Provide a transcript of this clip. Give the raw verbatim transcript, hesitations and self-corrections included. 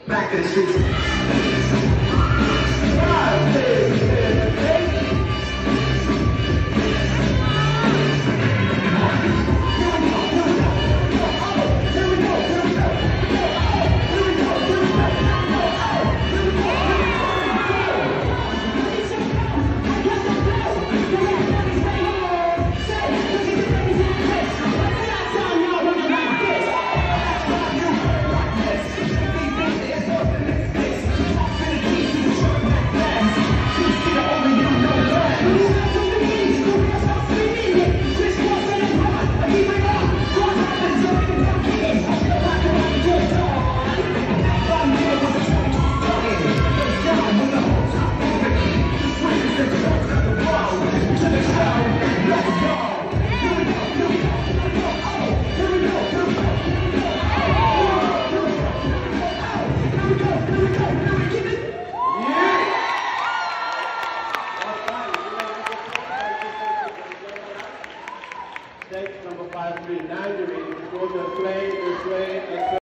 Back to the streets. Stage number five three nine, go to play, display,